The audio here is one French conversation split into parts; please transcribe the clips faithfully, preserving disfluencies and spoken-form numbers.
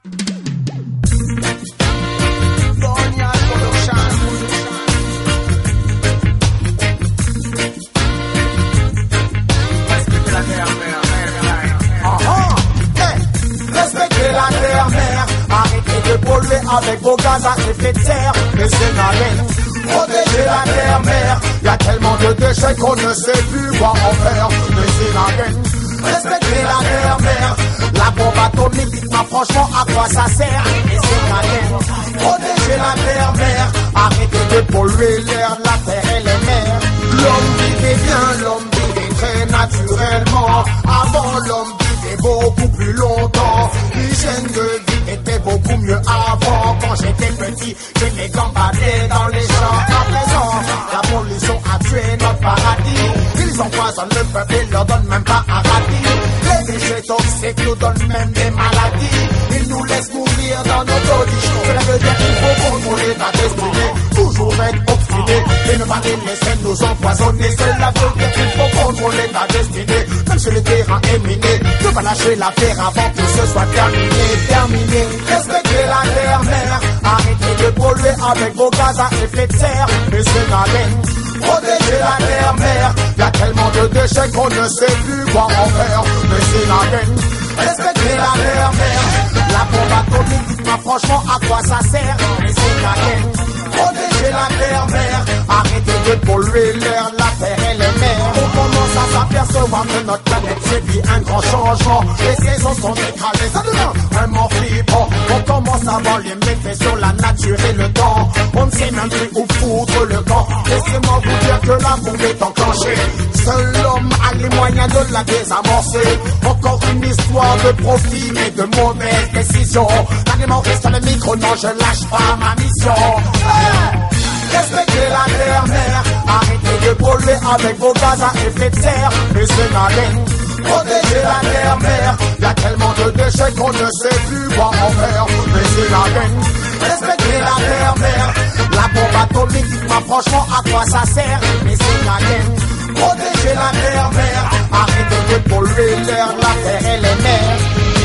Avec vos gaz à effet de serre, mais c'est la haine. Protéger la terre-mère, y'a tellement de déchets qu'on ne sait plus quoi en faire, mais c'est la haine. Respecter la terre-mère, la bombe atomique, dites-moi franchement à quoi ça sert, mais c'est la haine. Protéger la terre-mère, arrêtez de polluer l'air, la terre et les mers. L'homme vivait bien, l'homme vivait très naturellement. Avant l'homme vivait beaucoup plus longtemps. L'hygiène de vie était beaucoup mieux avant. Quand j'étais petit, j'étais gambadé dans les champs. À présent, la pollution a tué notre paradis. Ils empoisonnent le peuple et leur donnent même pas un radis. Les déchets toxiques nous donnent même des maladies. Ils nous laissent mourir dans nos bodies. Cela veut dire qu'il faut contrôler la destinée. Toujours être obstiné et ne pas les laisser nous empoisonner. Cela veut dire qu'il faut contrôler la destinée. Même si le terrain est miné, ne pas lâcher l'affaire avant que ce soit terminé. Terminé. Respectez la terre-mère. Arrêtez de polluer avec vos gaz à effet de serre. Mais c'est la haine. Protéger la terre-mère. Y'a tellement de déchets qu'on ne sait plus quoi en faire. Mais c'est la haine. Respectez la terre-mère. La bombe atomique, dites-moi franchement à quoi ça sert. Mais c'est la haine. Protéger la terre-mère. Arrêtez de polluer l'air, la terre et les mers. On commence à s'apercevoir que notre planète subit un grand changement. Les saisons sont décalées, ça devient vraiment flippant. On commence à voir les méfaits sur la nature et le temps. On ne sait même plus où foutre le camp. Laissez-moi vous dire que la bombe est enclenchée. Seul l'homme a les moyens de la désamorcer. Encore une histoire de profit et de mauvaises décisions. L'animal reste le micro, non je lâche pas ma mission. Hey! Respectez la terre-mère. Arrêtez de polluer avec vos gaz à effet de serre. Mais c'est la haine. Protéger la terre-mère. Y'a tellement de déchets qu'on ne sait plus quoi en faire. Mais c'est la haine. Respectez la terre-mère. La bombe atomique, dites-moi franchement à quoi ça sert. Mais c'est la haine. Protéger la terre-mère. Arrêtez de polluer l'air, la terre et les mers.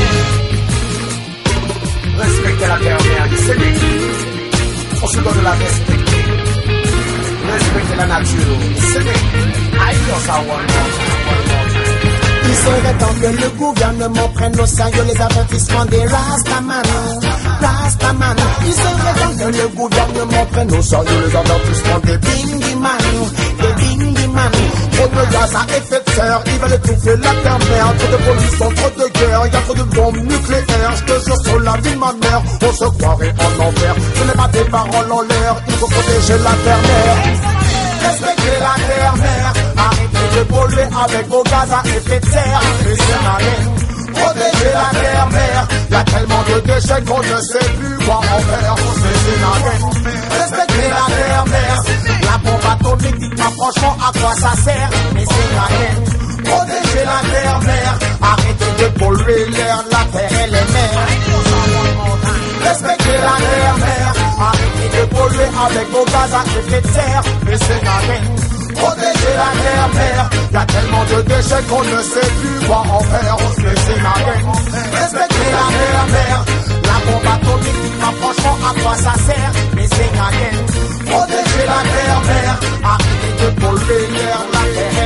Respectez la terre-mère. C'est lui. On se doit de la respecter. Respecter la nature. C'est lui. Aïe, ça va. Il serait temps que le gouvernement prenne au sérieux les avertissements des Rastaman. Rastaman. Il serait temps que le gouvernement prenne au sérieux les avertissements des Bingiman. Des Bingiman. Trop de gaz à effet de serre, ils veulent étouffer la terre-mère. Trop de pollution, trop de guerre, y'a trop de bombes nucléaires. Je te jure sur la vie de ma mère, on se croirait en enfer. Ce n'est pas des paroles en l'air, il faut protéger la terre-mère. Respectez la terre-mère. Arrêtez de polluer avec vos gaz à effet de serre. Mais c'est la haine. Protéger la terre-mère. Y'a tellement de déchets qu'on ne sait plus quoi en faire. Mais c'est la haine. Respectez la terre-mère. La bombe atomique, dites-moi franchement à quoi ça sert. Mais c'est la haine. Protéger la terre-mère. Arrêtez de polluer l'air, la terre et les mers. Respectez la terre-mère. Arrêtez de polluer avec vos gaz à effet de serre. Mais c'est la haine. Protéger la terre-mère. Y'a tellement de déchets qu'on ne sait plus quoi en faire. Mais c'est la haine. Respectez la terre-mère. La bombe atomique, dites-moi franchement à quoi ça sert. Mais c'est la haine. Protéger la terre-mère. Arrêtez de polluer l'air, la terre